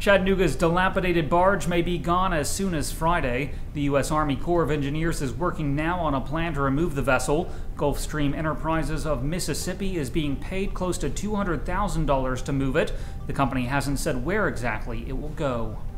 Chattanooga's dilapidated barge may be gone as soon as Friday. The U.S. Army Corps of Engineers is working now on a plan to remove the vessel. Gulfstream Enterprises of Mississippi is being paid close to $200,000 to move it. The company hasn't said where exactly it will go.